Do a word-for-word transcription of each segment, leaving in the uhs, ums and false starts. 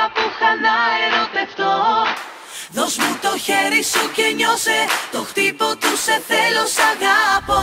που είχα να ερωτευτώ. Δώσ' μου το χέρι σου και νιώσε το χτύπο του σε θέλω, σ' αγάπω.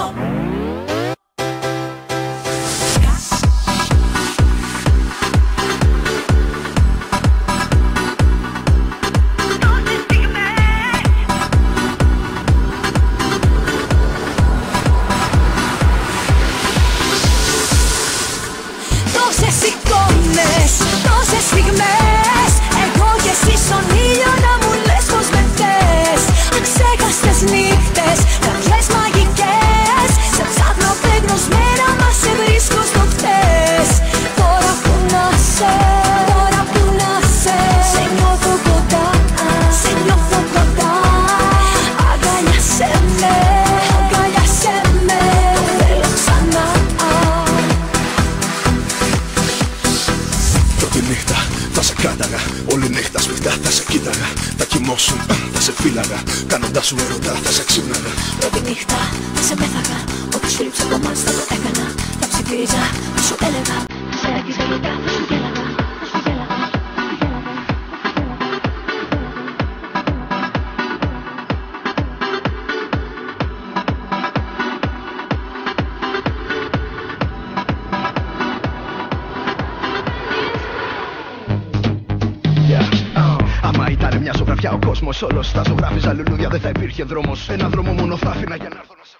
Τόσες εικόνες, τόσες στιγμές, εγώ και εσύ στον ήλιο να μου λες πως με θες. Αξέχαστες νύχτες, κάποιες μαγικές, σε ψάχνω απεγνωσμένα μα σε βρίσκω στο χτες. Τώρα που να σε, τώρα που να σε, σε νιώθω κοντά, σε νιώθω κοντά. Αγκαλιάσέ με, αγκαλιάσέ με, το θέλω ξανά. Πρώτη νύχτα θα σε κράταγα, όλη νύχτα σφιχτά θα σε κοίταγα. Θα κοιμώσουν, θα σε φύλαγα, κάνοντάς σου ερωτά θα σε ξύπναγα. Πρώτη νύχτα θα σε πέθαγα, ό,τι σου λείψε από μάτς θα το έκανα. Θα ψιθύριζα, θα σου έλεγα, θα σε άκουσα γενικά, θα σου γέλαγα. Θα σου γέλαγα, θα σου γέλαγα, Άμα ήταν μια ζωγραφιά ο κόσμος όλος θα ζωγράφιζα λουλούδια, δεν θα υπήρχε δρόμος. Ένα δρόμο μόνο θα άφηνα για να έρθω να σε...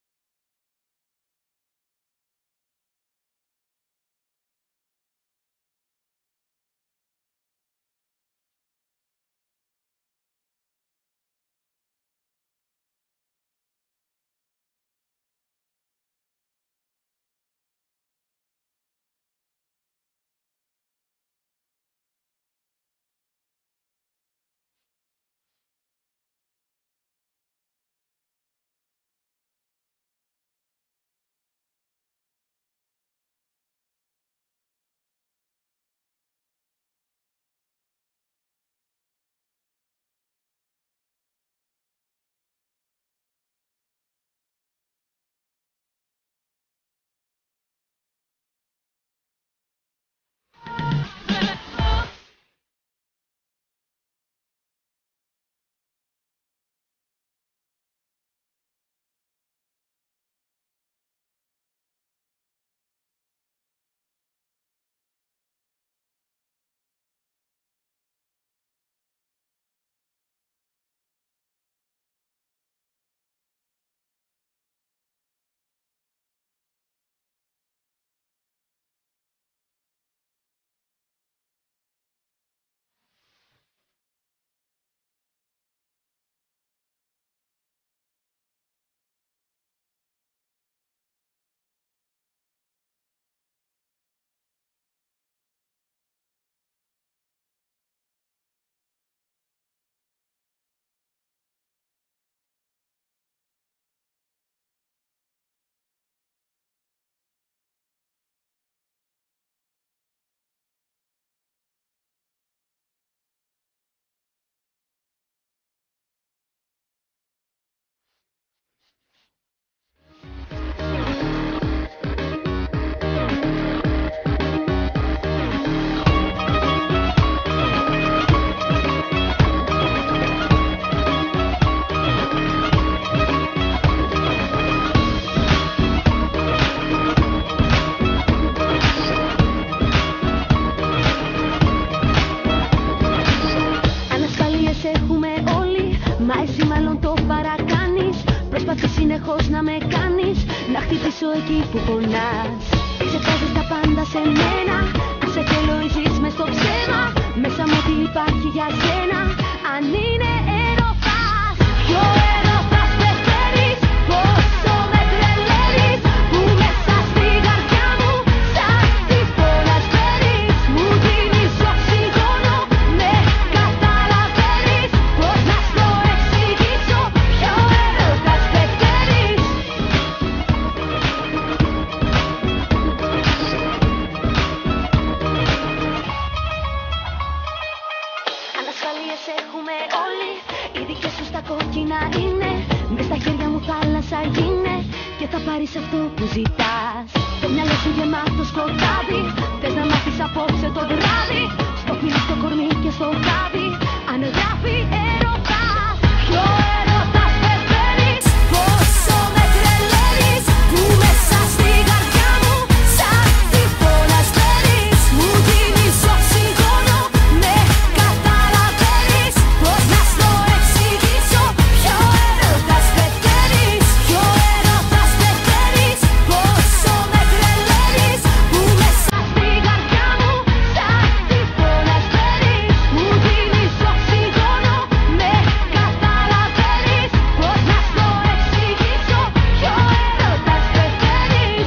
συνεχώς να με κάνεις να χτυπήσω εκεί που πονάς. Ξεχάζεις τα πάντα σε μένα, που σε θέλω ζεις μες στο ψέμα. Μέσα μου τι υπάρχει για σένα, αν είναι έρωτας. Ποιο έρωτας πρefέρεις, πόσο με τρελαίνεις, που μέσα στη καρδιά μου σαν τις πόλας φέρεις. Μου δίνεις οξυγόνο, με καταλαβαίνεις, πώς να στο εξηγήσω. Ποιο έρωτας πρefέρεις. Ανασφαλίες έχουμε όλοι, οι δικές σου στα κόκκινα είναι. Μες στα χέρια μου θάλασσα γίνε και θα πάρεις αυτό που ζητάς. Το μυαλό σου γεμάτο σκοτάδι, θες να μάθεις απόψε το βράδυ. Στο φίλο, στο κορμί και στο χάδι αν γράφει έρωτας. Ποιο έρωτας πεθαίνεις, πόσο με τρελαίνεις, που μέσα στην καρδιά μου σαν τυφώνας μπαίνεις. Μου δίνεις οξυγόνο, με καταλαβαίνεις, πώς να στο εξηγήσω. Ποιο έρωτας πεθαίνεις, ποιο έρωτας πεθαίνεις, πόσο με τρελαίνεις, που μέσα στην καρδιά μου σαν τυφώνας μπαίνεις. Μου δίνεις οξυγόνο, με καταλαβαίνεις, πώς να στο εξηγήσω. Ποιο έρωτας πεθαίνεις.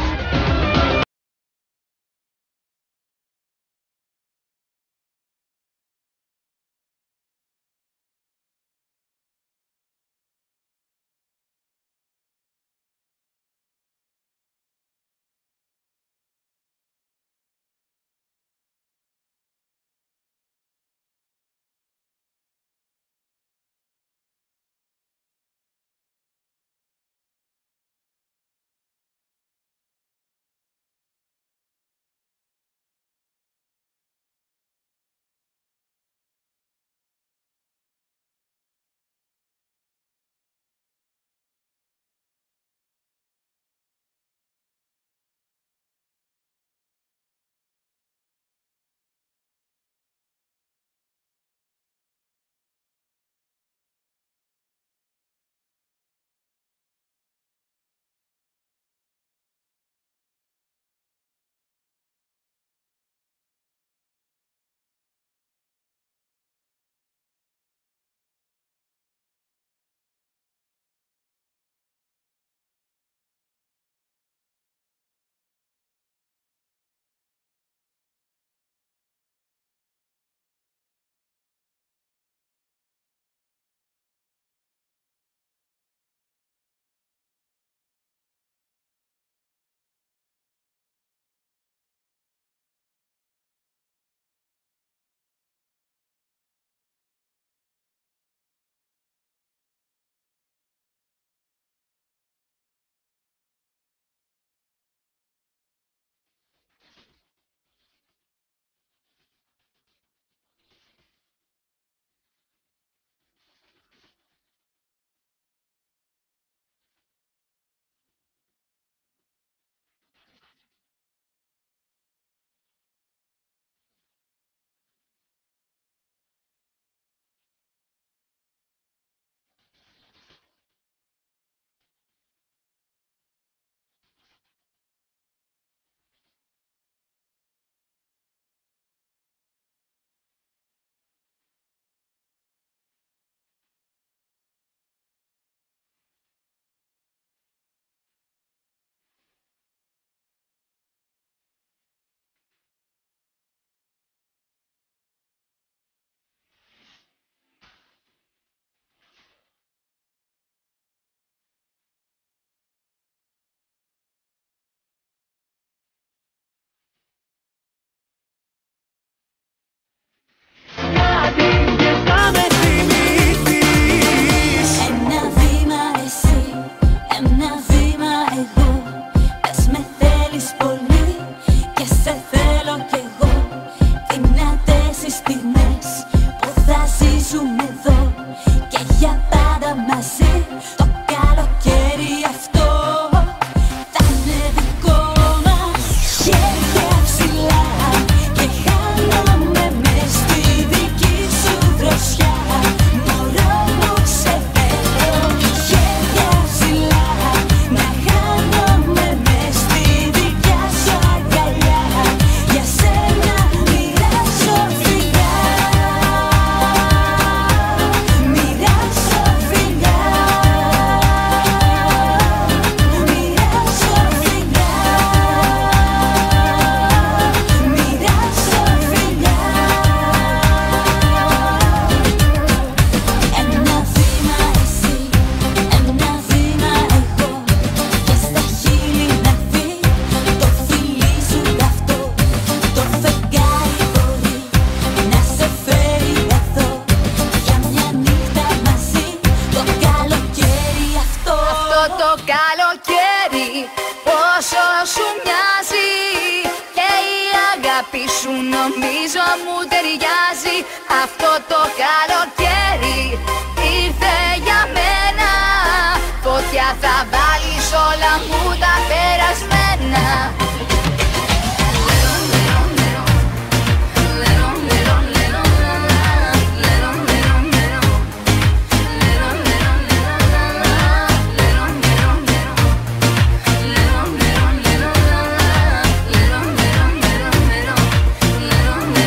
αγάπη σου νομίζω μου ταιριάζει. Αυτό το καλοκαίρι ήρθε για μένα. Φωτιά θα βάλεις όλα μου τα περασμένα.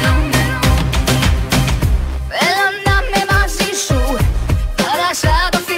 Θέλω να είμαι μαζί σου, τώρα σαν το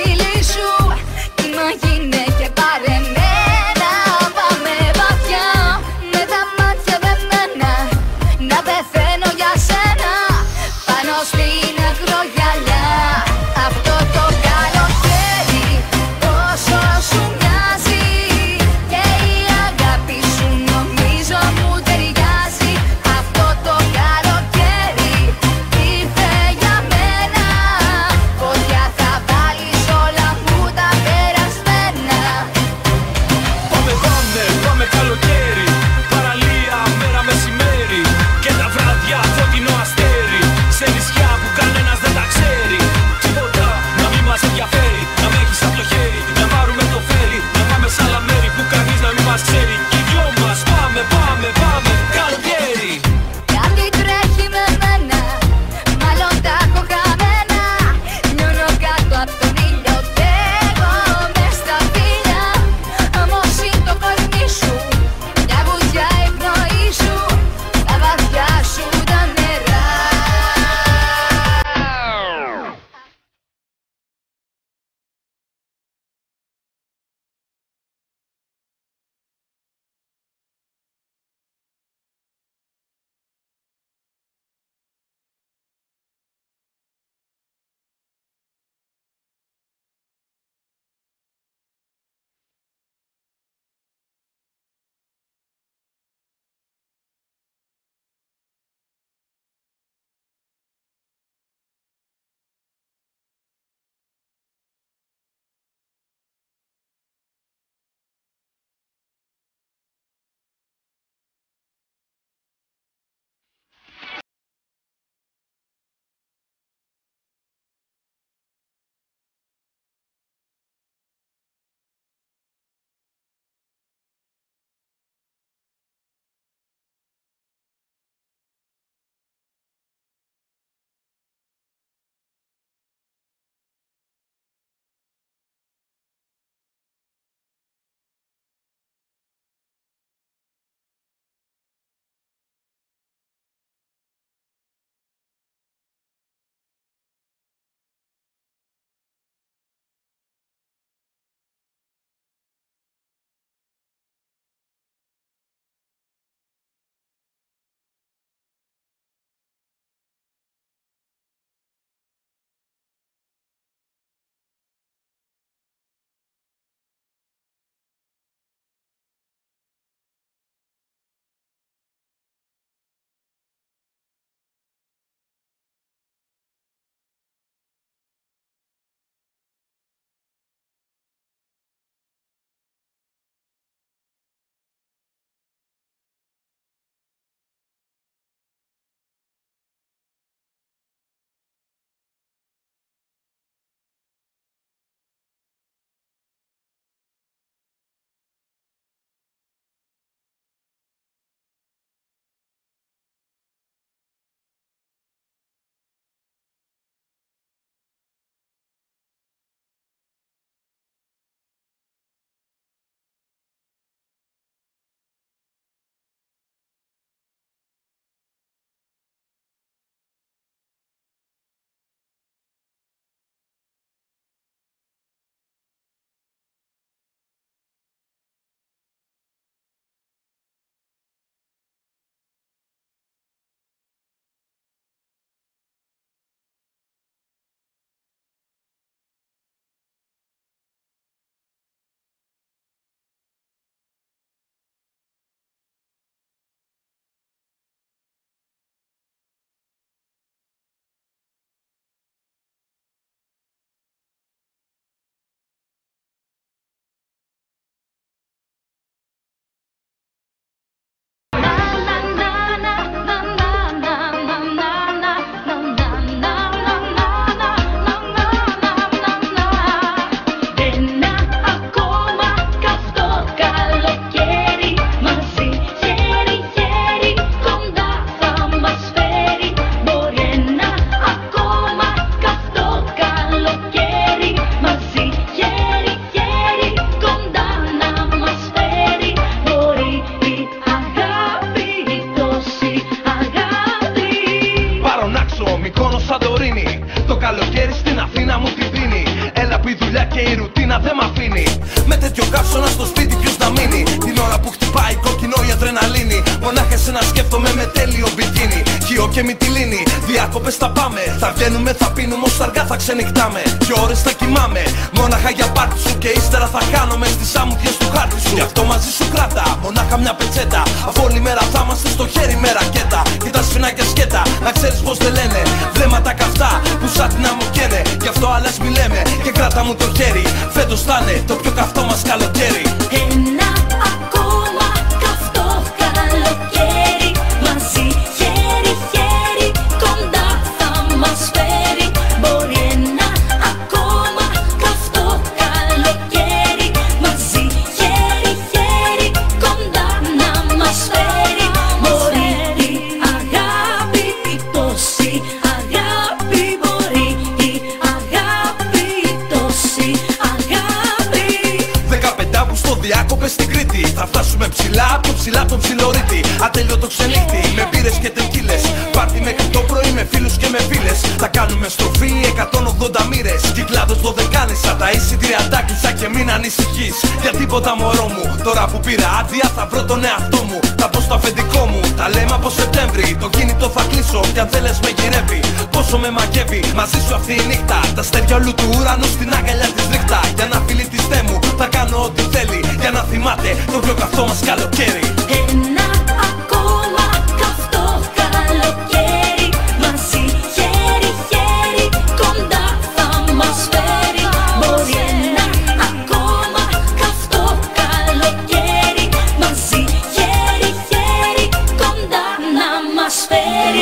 άξονα στο σπίτι ποιος να μείνει. Την ώρα που χτυπάει κόκκινο η αδρεναλίνη. Μονάχα εσένα σκέφτομαι με τέλειο μπικίνι. Χιό και μυτιλίνη, διακοπές θα πάμε. Θα βγαίνουμε, θα πίνουμε, ως αργά θα ξενυχτάμε. Και ώρες θα κοιμάμαι, μόναχα για πάρτι σου. Και ύστερα θα χάνομαι στις άμμουδιες του χάρτη σου. Γι' αυτό μαζί σου κράτα, μονάχα μια πετσέτα. Αφού όλη μέρα θα είμαστε στο χέρι με ρακέτα. Και τα σφινάκια σκέτα, να ξέρεις πως δεν λένε. Βλέμματα καυτά που σαν την άμμο καίνε. Γι' αυτό άλλες μη λέμε και κράτα μου το χέρι. Φέτος θα είναι το πιο καυτό μας καλοκαίρι. Ένα ακόμα καυτό καλοκαίρι. Μαζί χέρι χέρι κοντά θα μας φέρει. Μπορεί ένα ακόμα καυτό καλοκαίρι. Μαζί χέρι χέρι κοντά να μας φέρει. Μπορεί η αγάπη, η τόση αγάπη. Μπορεί η αγάπη, η τόση αγάπη. Δεκαπεντά που στο διάκοπες στην Κρήτη. Θα φτάσουμε ψηλά, πιο ψηλά τον ψιλορίτη. Ατέλειωτο ξενύχτη, με μπύρες και τεκίλες. Πάρτι μέχρι το πρωί με φίλους και με φίλες. Θα κάνουμε στροφή εκατόν ογδόντα μοίρες. Κυκλάδος δωδεκάνησα, τα εισιτήρια τάκλεισα και μην ανησυχείς. Για τίποτα μωρό μου, τώρα που πήρα άδεια θα βρω τον εαυτό μου. Θα πω στο αφεντικό μου, τα λέμε από Σεπτέμβρη. Το κινητό θα κλείσω κι αν θέλεις με γυρεύει. Πόσο με μαγεύει, μαζί σου αυτή η νύχτα. Τα αστέρια όλου του ουρανού στην αγκαλιά της ρίχτα. Για να φιλεί τη στέ μου, θα κάνω ό,τι θέλει. Για να θυμάται το πιο καυτό μας καλοκαίρι. Ένα ακόμα καυτό καλοκαίρι. Μαζί χέρι χέρι κοντά θα μας φέρει. Μπορεί ένα ακόμα καυτό καλοκαίρι. Μαζί χέρι χέρι κοντά να μας φέρει.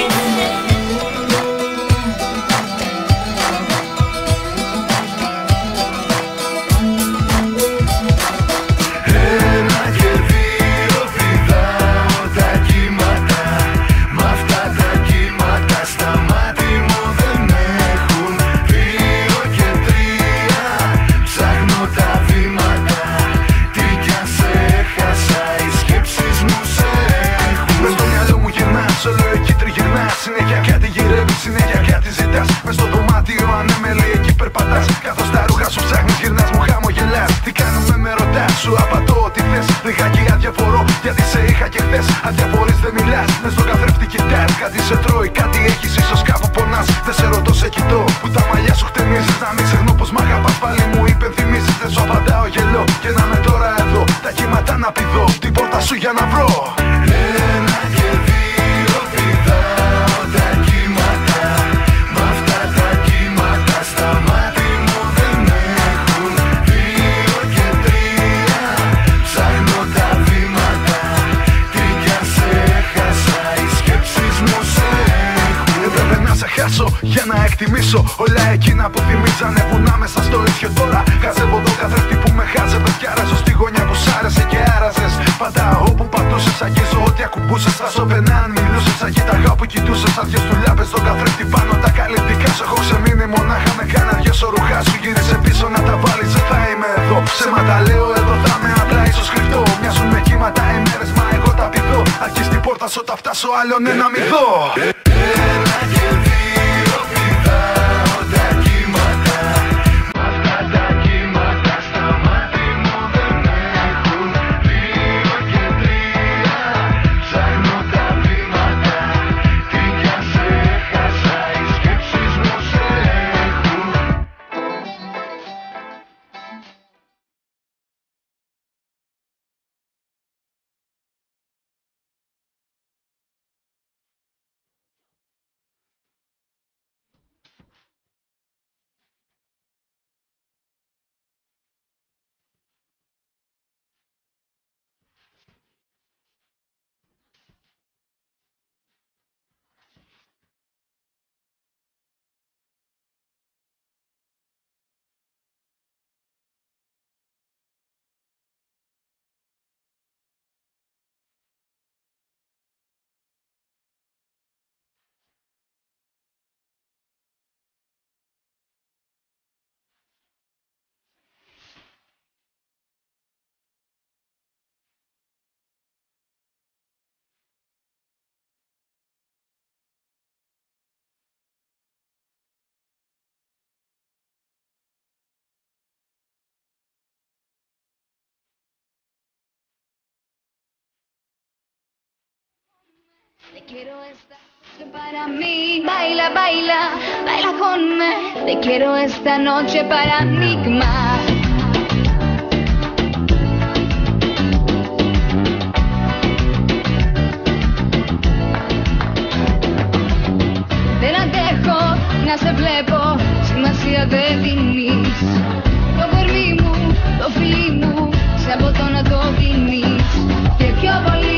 Ένα και δύο φιδάω τα κύματα. Μ' αυτά τα κύματα στα μάτι μου δεν έχουν. Δύο και τρία ψάχνω τα βήματα. Τι κι αν σε έχασα, οι σκέψεις μου σε έχουν. Μες στο μυαλό μου γυρνάς, όλο εκεί τριγυρνάς. Συνέχεια κάτι γυρεύεις, συνέχεια κάτι ζητάς. Μες στο δωμάτιο ανέμελη εκεί περπατάς. Καθώς τα ρούχα σου ψάχνεις γυρνάς, μου χαμογελάς. Τι κάνουμε με ρωτάς, σου απαντώ ό,τι θες. Λιγάκι αδιαφορώ γιατί σε είχα και χθες. Αδιαφορείς δεν μιλάς, μες στον καθρέφτη κοιτάς. Κάτι σε τρώει, κάτι έχεις, ίσως κάπου πονάς. Δεν σε ρωτώ, σε κοιτώ, που τα μαλλιά σου χτενίζεις. Να μην ξεχνώ πως μ' αγαπάς, πάλι μου υπενθυμίζεις. Δεν σου απαντάω, γελώ και να είμαι τώρα εδώ. Τα κύματα να πηδώ, την πόρτα σου για να βρω. Ένα και δύο φιδάω τα κύματα. Μ' αυτά τα κύματα στα μάτι μου δεν έχουν. Δύο και τρία ψάχνω τα βήματα. Τι κι αν σε έχασα, οι σκέψεις μου σε έχουν. Έπρεπε να σε χάσω για να εκτιμήσω όλα εκείνα που θυμίζανε βουνά μέσα στο ίσιο τώρα. Χαζεύω τον καθρέφτη που με χάζευε κι άραζω στη γωνιά που σ' άρεσε και άραζες. Πάντα όπου πατούσες, αγγίζω ό,τι ακουμπούσες. Θα σώπαινα αν μιλούσες, αγίταγα όπου κοιτούσες. Άδειες του λάμπες στον καθρέφτη πάνω τα καλλιτικά σου. Έχω ξεμείνει μονάχα με κάνα δυο σορουχά σου. Γύρισε πίσω να τα βάλεις, δεν θα είμαι εδώ. Ψέματα λέω, εδώ θα είμαι απλά ίσως κρυφτό. Μοιάζουν με κύματα οι μέρες, μα εγώ τα πηδώ. Αρχής την πόρτα σου, τα φτάσω άλλον ένα μυθό. Ένα και δύο φιδάω τα κύματα. Μ' αυτά τα κύματα στα μάτι μου δεν έχουν. Δύο και τρία ψάχνω τα βήματα. Τι κι αν σε έχασα, οι σκέψεις μου σε έχουν. Para mí, baila, baila, baila conme. Te quiero esta noche paradigma. Δεν αντέχω να σε βλέπω, σημασία δεν δίνεις. Το κορμί μου, το φιλί μου, σε από το να το δίνεις. Και πιο πολύ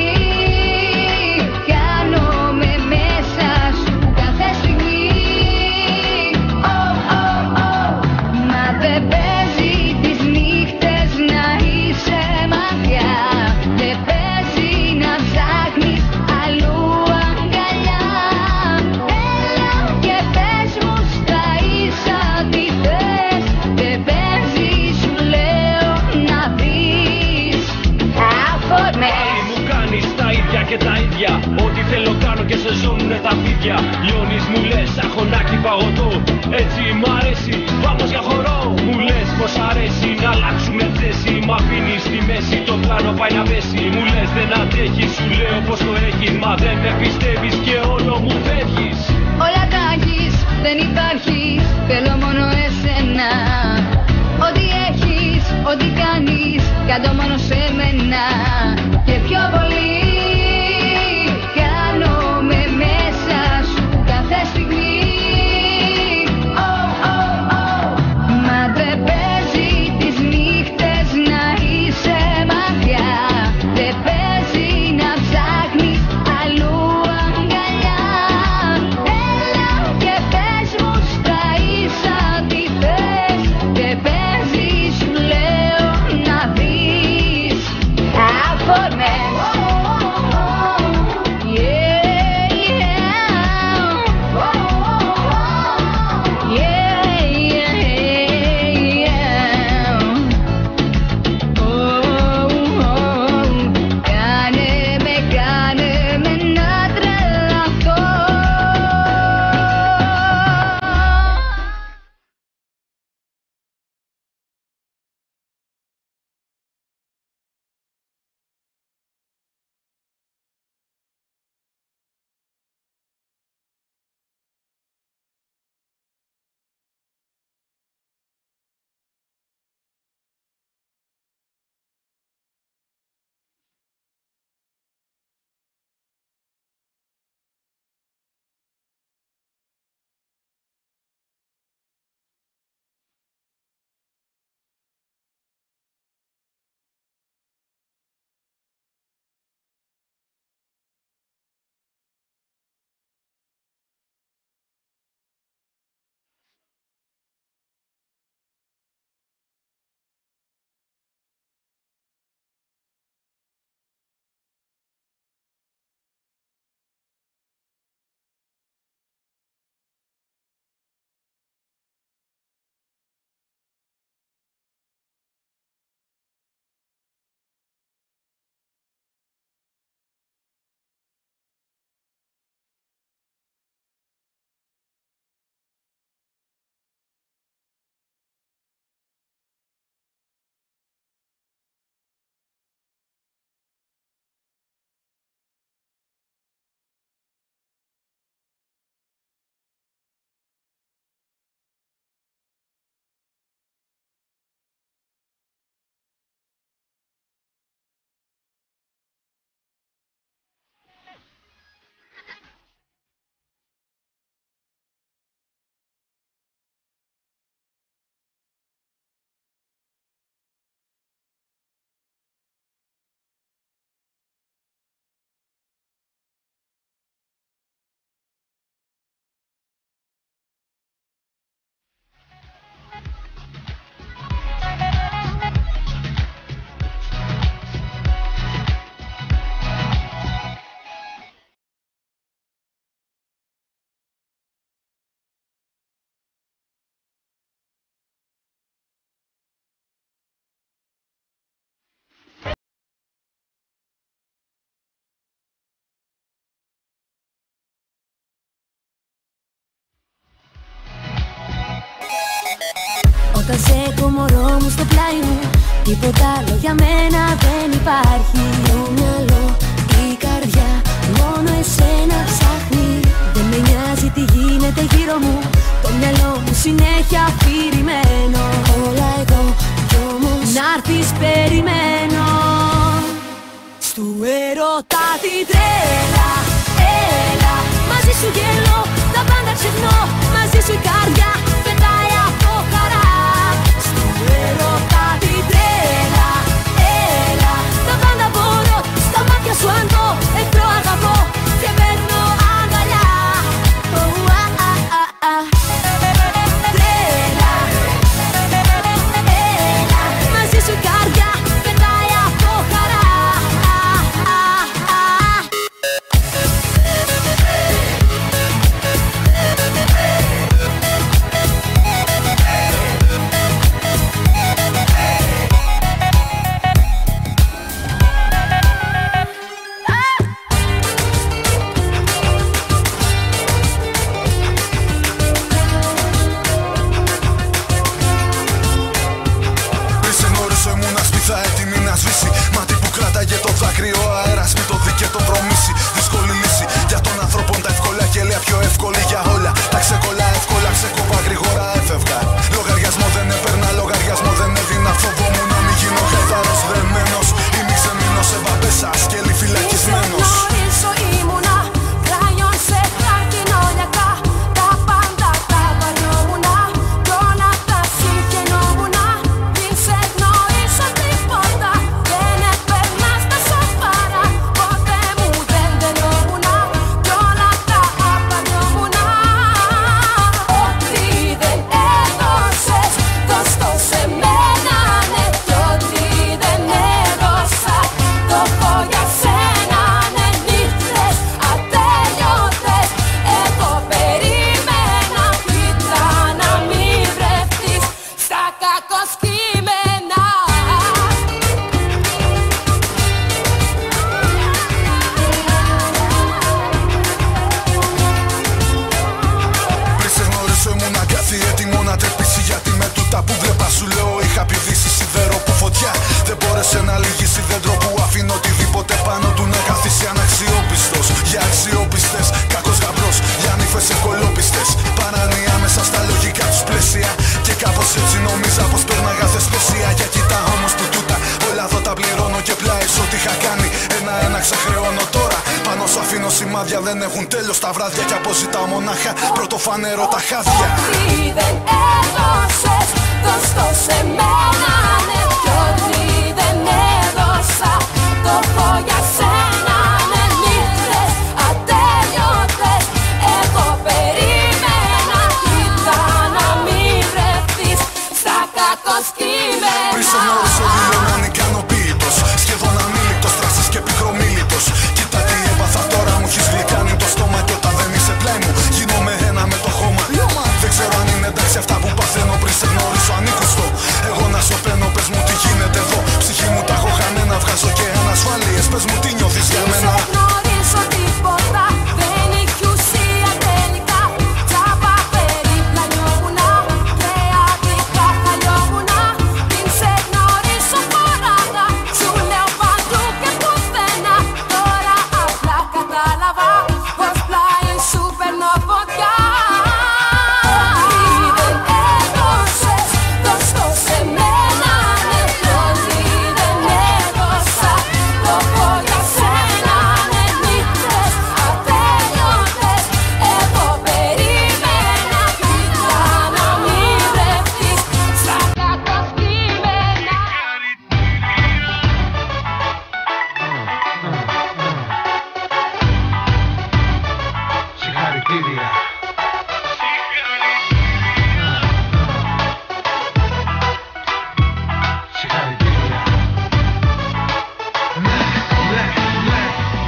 και τα ίδια. Ό,τι θέλω κάνω και σε ζώνουνε τα φίδια. Λιώνεις μου λες αχωνάκι παγωτό. Έτσι μ' αρέσει, vamos για χορό. Μου λες πως αρέσει να αλλάξουμε θέση. Μ' αφήνεις στη μέση, το πλάνο πάει να πέσει. Μου λες δεν αντέχεις, σου λέω πως το έχεις. Μα δεν με πιστεύεις και όλο μου φεύγεις. Όλα τα έχεις, δεν υπάρχεις, θέλω μόνο εσένα. Ό,τι έχεις, ό,τι κάνεις, κάτω μόνο σε μένα. Και πιο πολύ Όταν σε έχω μωρό μου στο πλάι μου, τίποτα άλλο για μένα δεν υπάρχει. Το μυαλό, η καρδιά, μόνο εσένα κάτι τρέλα. Έλα, μαζί σου γελώ, τα πάντα ξεχνώ. Μαζί σου η καρδιά πετάει από χαρά. Στο έρωτα κάτι τρέλα. Έλα, τα πάντα μπορώ, στα μάτια σου αντώ. Εχθρό αγαπώ και παίρνω αγκαλιά. Τρέλα. Έλα, μαζί σου η καρδιά πετάει από χαρά. Πιο εύκολη για όλα. Τα ξεκολλά εύκολα, ξεκοβά γρήγορα έφευγα. Λογαριασμό δεν έπαιρνα, λογαριασμό δεν έδινα. Φοβόμουν να μην γίνω καθαρός δεμένος. Ή μη ξεμείνω σε βαμπέσα, σκέλη φυλακισμένος. Γνωρίζω ήμουνα κραγιόν σε χαρτινόλιακα. Τα πάντα τα βαριόμουνα. Τώρα τα συγχαινόμουνα. Μην σε γνωρίζω τίποτα. Δεν έπαιρνα στα σοφάρα. Ποτέ μου δεν τελειόμουνα. Κι όλα τα απαρνιόμουνα. Ό,τι δεν έδωσες, δώσ' το σε μένα, ναι. Κι ό,τι δεν έδωσα, το πω για σένα, ναι. Νύχτες ατέλειωτες, εγώ περίμενα. Ήταν να μην βρεθείς στα κακοσκήμενα. Πριν σε γνωρίσω ήμουν αγκάθι, έτοιμο να τρεπήσει. Γιατί με τούτα που βλέπα σου λέω είχα πηδήσει σιδέρο που φωτιά δεν μπόρεσε να λυγίσει. Δέντρο που αφήνω οτιδήποτε πάνω του να καθίσει. Αναξιόπιστος για αξιόπιστες, κακός γαμπρός για νύφες ευκολόπιστες. Παράνοια μέσα στα λογικά τους πλαίσια. Και κάπως έτσι νόμιζα πως πέρναγα θεσπεσία. Για κοιτά όμως που τούτα όλα εδώ τα πληρώνω και πλάες ό,τι είχα κάνει. Ένα-ένα ξεχρεώνω τώρα. Πάνω σου αφήνω σημάδια, δεν έχουν τέλος τα βράδια. Κι αποζητάω μονάχα πρωτοφανερό τα χάδια. Ό,τι δεν έδωσες, δώσ' το σε μένα, ναι. Κι ό,τι δεν έδωσα, το πω για σένα, ναι. Νύχτες ατέλειωτες, εγώ περίμενα. Ήταν να μην βρεθείς στα κακοσκήμενα. Πριν σε γνώρισε δηλώναν ικανοποίητος. Σχεδόν αμήλικτος, τράσης και πικρομίλητος. Κοίτα τι έπαθα τώρα, μου έχεις γλυκάνει το στόμα. Κι όταν δεν είσαι πλάι μου, γίνομαι ένα με το χώμα. Δεν ξέρω αν είναι εντάξει αυτά που παθαίνω. Πριν σε γνώρισω ανήκουστο, εγώ να σωπαίνω. Πες μου τι γίνεται εδώ, ψυχή μου τα έχω χαμένα. Βγάζω και ανασφάλειες, πες μου τι νιώθεις για μένα. Δεν γνωρίζω τίποτα, δεν έχει ουσία τελικά. Τσάπα περιπλανιόμουνα και αδικά χαλιόμουνα. Μην σε γνωρίσω φοράγα, σου λέω παντού και πουθενά. Τώρα απλά κατάλαβα πως πλάι σου παίρνω φωτιά. Ό,τι δεν έδωσες, δώσ' το σε μένα, ναι. Κι ό,τι δεν έδωσα, το πω για σένα, ναι. Νύχτες ατέλειωτες, εγώ περίμενα. Ήταν να μην βρεθείς στα κακοσκήμενα. Συγχαρητήρια. Συγχαρητήρια. Ναι, ναι, ναι.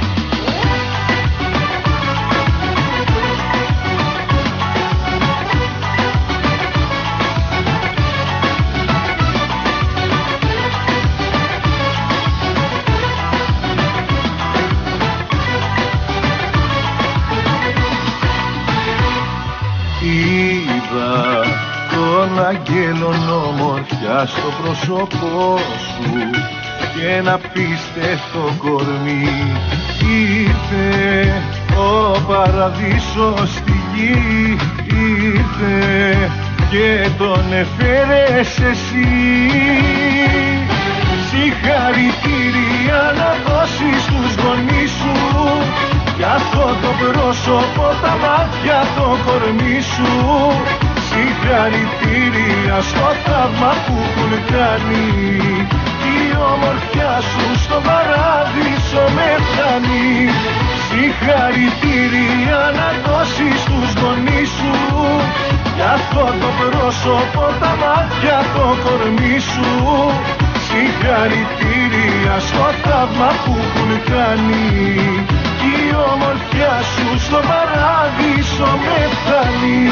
Είδα τον αγγέλων ομορφιά στο πρόσωπό σου και ένα απίστευτο κορμί. Ήρθε ο παραδείσος στη γη, ήρθε και τον έφερες εσύ. Συγχαρητήρια να δώσεις στους γονείς σου αυτό το πρόσωπο, τα μάτια, το κορμί σου. Συγχαρητήρια στο θαύμα που έχουν κάνει. Η ομορφιά σου στο παράδεισο με φτάνει. Συγχαρητήρια να δώσεις στους γονείς σου. Για αυτό το πρόσωπο, τα μάτια, το κορμί σου. Συγχαρητήρια στο θαύμα που έχουν κάνει. Η ομορφιά σου στο παράδεισο με φτάνει.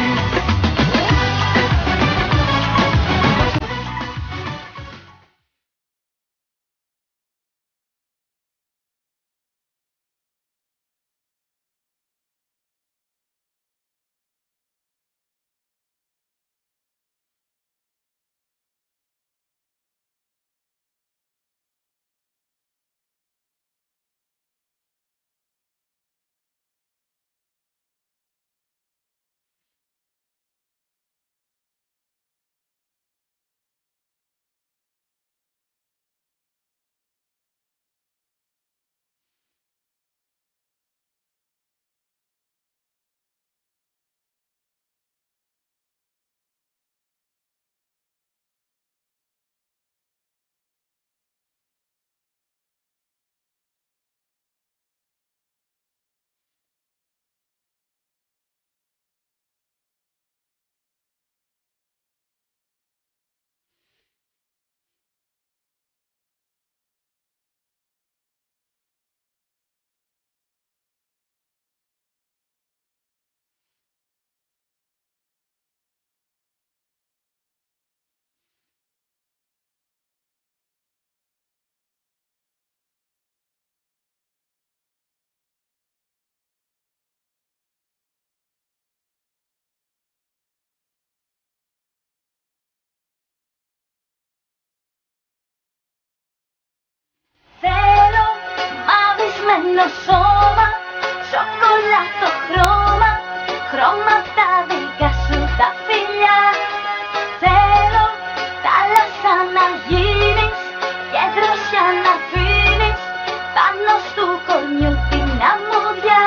Θέλω μαυρισμένο σώμα, σοκολάτο χρώμα, χρώμα τα δικά σου τα φιλιά. Θέλω θάλασσα να γίνεις και δροσιά να αφήνεις πάνω στο κορμιού την αμμουδιά.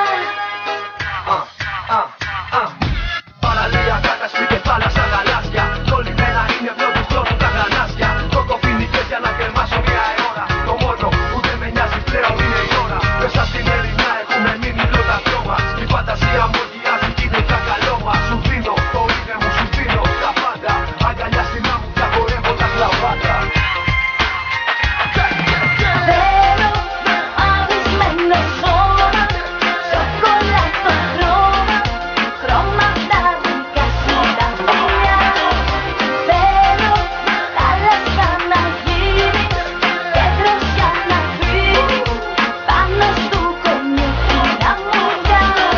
Παραλία, κάτασπη και θάλασσα γαλάζια. Κολλημένα είναι πρώτος πρώτου τα γρανάζια. Κοκοφινικές για να κρεμάσω μια αιώρα. Το μόνο που δεν με νοιάζει πλέον είναι η ώρα. Μέσα στην ερημιά έχουμε μείνει πρώτα δυο μας. Η φαντασία μου ορκιάζει κι είναι για καλό μας. Σου δίνω το είναι μου, σου δίνω τα πάντα. Αγκαλιά στην άμμου πια χορεύοντας λαμπάντα. Θέλω μαυρισμένο σώμα, σοκολάτο χρώμα, χρώμα τα δικά σου τα φιλιά. Θέλω θάλασσα να γίνεις και δροσιά να αφήνεις πάνω στο κορμιού την αμμουδιά.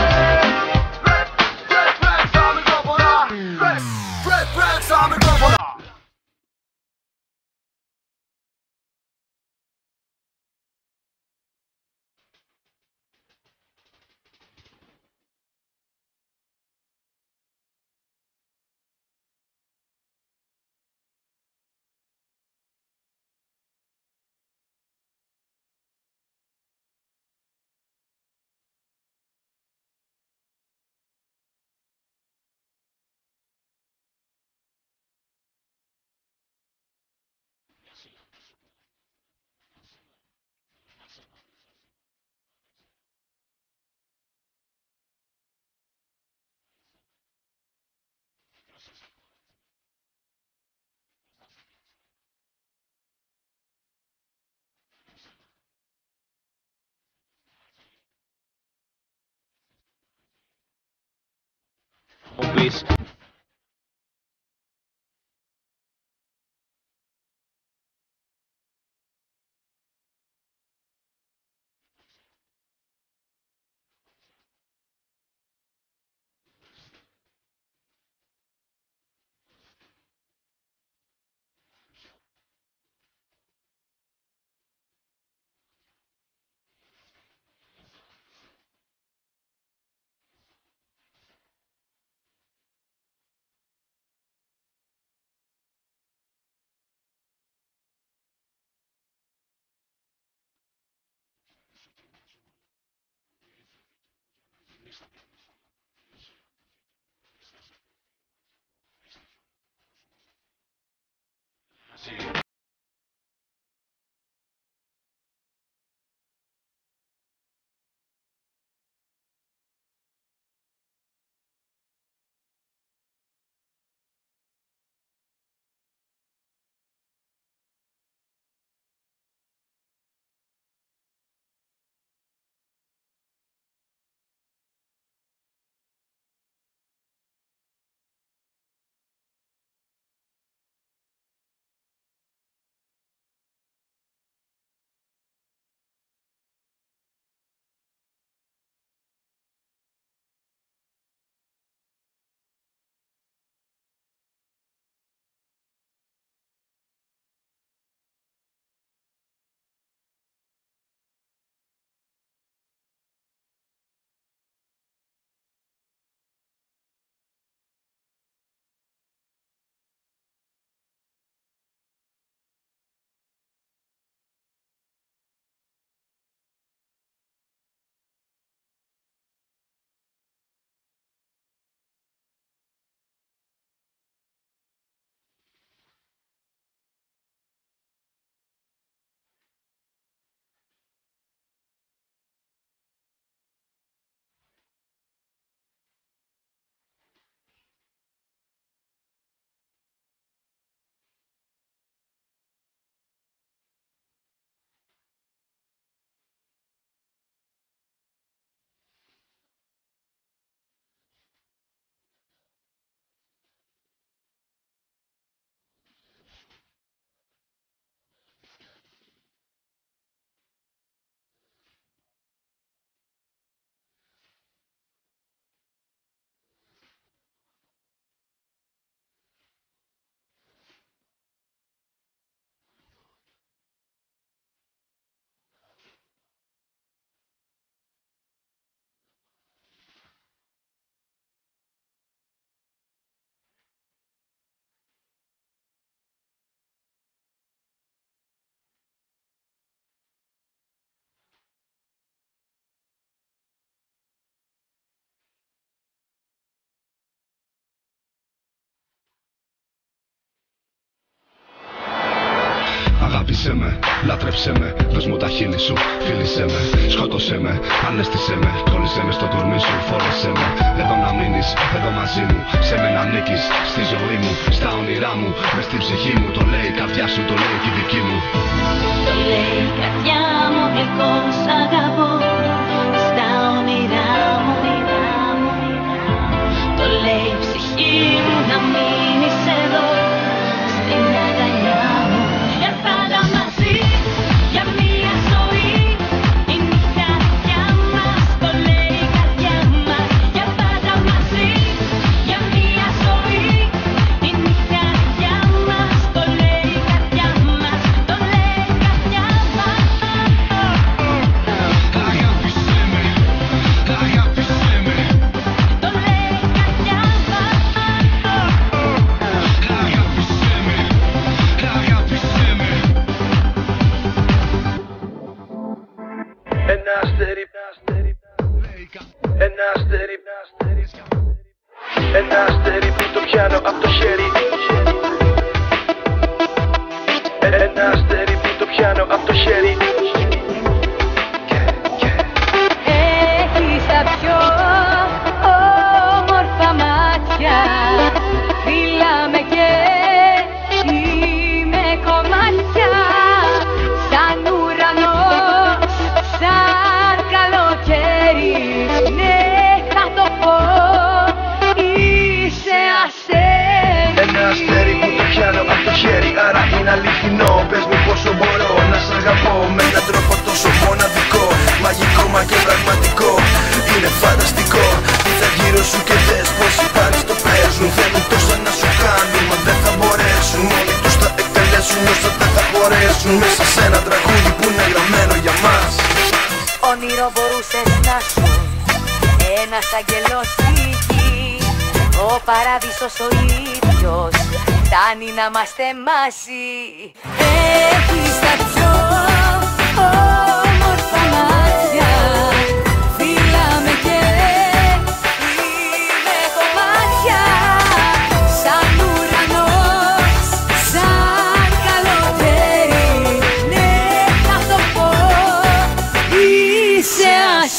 Μου πεις Αγάπησέ με, λάτρεψέ με, δώσ' μου τα χείλη σου, φίλησέ με, σκότωσέ με, ανέστησέ με, κόλλησέ με στο τουρμί σου, φόρεσέ με. Εδώ να μείνεις, εδώ μαζί μου, σε μένα ανήκεις, στη ζωή μου, στα όνειρά μου, μες στην ψυχή μου. Το λέει η καρδιά σου, το λέει και η δική μου. Το λέει η καρδιά μου, γλυκό σ' αγαπώ, στα όνειρά μου, όνειρά μου. Το λέει η ψυχή μου, να μείνεις εδώ, στην αγκαλιά μου. Για πάντα μαζί, για μία ζωή, είναι η καρδιά μας. Το λέει η καρδιά μας. Για πάντα μαζί, για μία ζωή, είναι η καρδιά μας. Το λέει η καρδιά μας. Το λέει η καρδιά μας. Αγάπησέ με, αγάπησέ με. Το λέει η καρδιά μας. Αγάπησέ με, αγάπησέ με. Ένα αστέρι, ένα αστέρι, ένα αστέρι που το πιάνω απ' το χέρι. Ένα αστέρι που το πιάνω απ' το χέρι. Έχεις τα πιο όμορφα μάτια, φύλαμε και είμαι κομμάτια, σαν ουρανός, σαν καλοκαίρι. Ναι, θα το πω, είσαι αστέρι. Ένα αστέρι που το πιάνω απ' το χέρι, άρα είναι αληθινό. Πες μου πόσο μπορώ να σ' αγαπώ με έναν τρόπο τόσο μοναδικό, μαγικό μα και πραγματικό. Είναι φανταστικό. Θα γύρω σου και δες πως οι πάντες το παίζουν. Θέλουν τόσα να σου κάνουν, μα δεν θα μπορέσουν. Όλοι τους θα εκτελέσουν όσα δεν θα χωρέσουν. Μέσα σε ένα τραγούδι που είναι γραμμένο για μας. Όνειρο μπορούσες να σου, ένας αγγελός στη γη. Ο παράδεισος ο ίδιος, φτάνει να είμαστε μαζί. Έχεις τα πιο όμορφα μάτια, φύλαμε και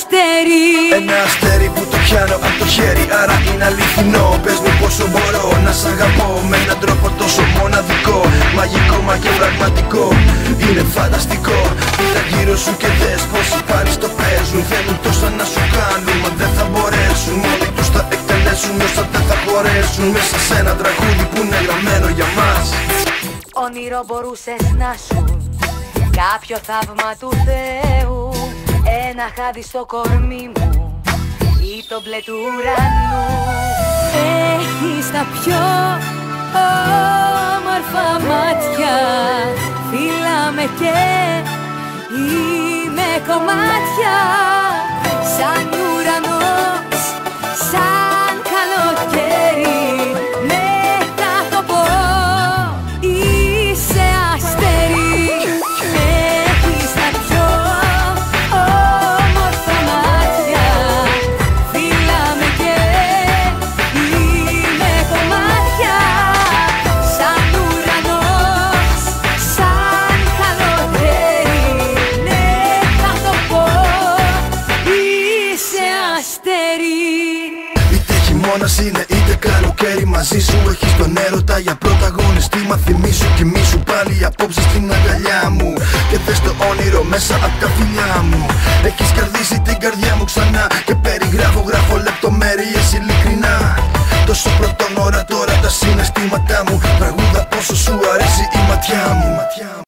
αστέρι. Ένα αστέρι που το πιάνω από το χέρι, άρα είναι αληθινό. Πες μου πόσο μπορώ να σ' αγαπώ με έναν τρόπο τόσο μοναδικό, μαγικό μα και πραγματικό. Είναι φανταστικό. Κοίτα γύρω σου και δες πόσοι πάλι στο παίζουν. Θέλουν τόσα να σου κάνουν, μα δεν θα μπορέσουν. Μόνοι τους θα εκτελέσουν όσα δεν θα χωρέσουν. Μέσα σε ένα τραγούδι που είναι γραμμένο για μας. Όνειρο μπορούσες να σου, κάποιο θαύμα του Θεού. Ένα χάδι στο κορμί μου ή το μπλε του ουρανού. Έχεις τα πιο όμορφα μάτια, φύλαμε και είμαι κομμάτια. Σαν ουρανός, σαν καλοκαίρι, μετά το πω είσαι αστέρι. Έχεις τα πιο όμορφα μάτια, φύλαμε και είμαι κομμάτια. Σαν ουρανός, σαν καλοκαίρι, ναι θα το πω είσαι αστέρι. Είτε χειμώνας είναι είτε καλοκαίρι, μαζί σου έχεις τον έρωτα για πρωταγωνιστή. Μα θυμίσου κοιμήσου πάλι απόψε στην αγκαλιά μου και δες το όνειρο μέσα απ' τα φιλιά μου. Έχεις καρδίσει την καρδιά μου ξανά και περιγράφω, γράφω λεπτομέρειες ειλικρινά. Τόσο πρωτόνορα τώρα τα συναισθήματά μου, τραγούδα πόσο σου αρέσει η ματιά μου.